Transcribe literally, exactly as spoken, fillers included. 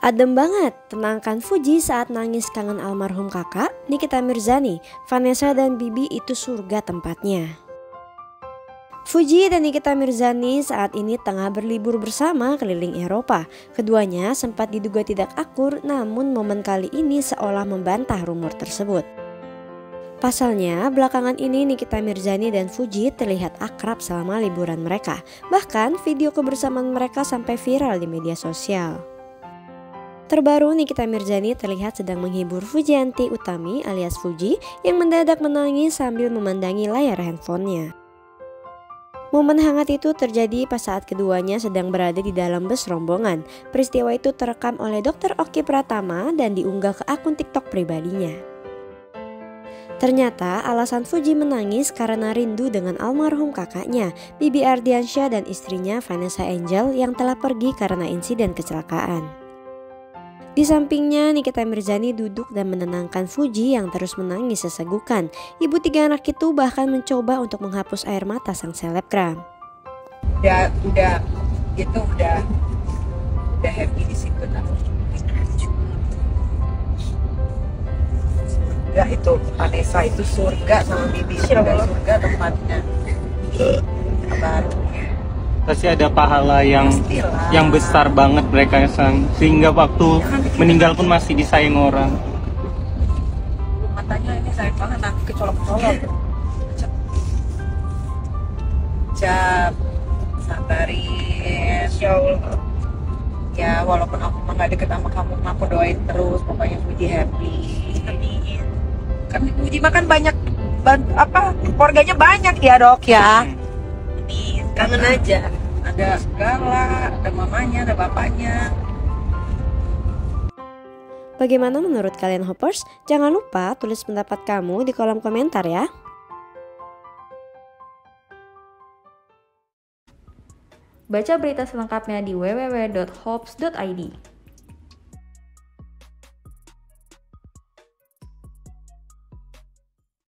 Adem banget, tenangkan Fuji saat nangis kangen almarhum kakak. Nikita Mirzani, Vanessa dan Bibi itu surga tempatnya. Fuji dan Nikita Mirzani saat ini tengah berlibur bersama keliling Eropa. Keduanya sempat diduga tidak akur, namun momen kali ini seolah membantah rumor tersebut. Pasalnya, belakangan ini Nikita Mirzani dan Fuji terlihat akrab selama liburan mereka. Bahkan video kebersamaan mereka sampai viral di media sosial. Terbaru, Nikita Mirzani terlihat sedang menghibur Fujianti Utami alias Fuji yang mendadak menangis sambil memandangi layar handphonenya. Momen hangat itu terjadi pas saat keduanya sedang berada di dalam bus rombongan. Peristiwa itu terekam oleh dokter Oki Pratama dan diunggah ke akun TikTok pribadinya. Ternyata alasan Fuji menangis karena rindu dengan almarhum kakaknya, Bibi Ardiansyah dan istrinya Vanessa Angel yang telah pergi karena insiden kecelakaan. Di sampingnya, Nikita Mirzani duduk dan menenangkan Fuji yang terus menangis sesegukan. Ibu tiga anak itu bahkan mencoba untuk menghapus air mata sang selebgram. Udah, udah, itu udah, udah happy di situ. Surga itu, Vanessa itu surga sama Bibi surga, surga tempatnya. Baru. Pasti ada pahala yang Pastilah. yang besar banget mereka sang, sehingga waktu meninggal pun masih disayang orang. Matanya ini sayang banget, nanti kecolok-colok. Cap, sabarin. Ya Allah. Ya walaupun aku mah gak deket sama kamu, aku doain terus pokoknya Fuji happy. Amin. Kan Fuji mah kan banyak bantu, apa keluarganya banyak ya dok ya. Amin. Kangen aja. Ada segala, ada mamanya, ada bapaknya. Bagaimana menurut kalian Hoppers? Jangan lupa tulis pendapat kamu di kolom komentar ya. Baca berita selengkapnya di w w w titik hops titik i d.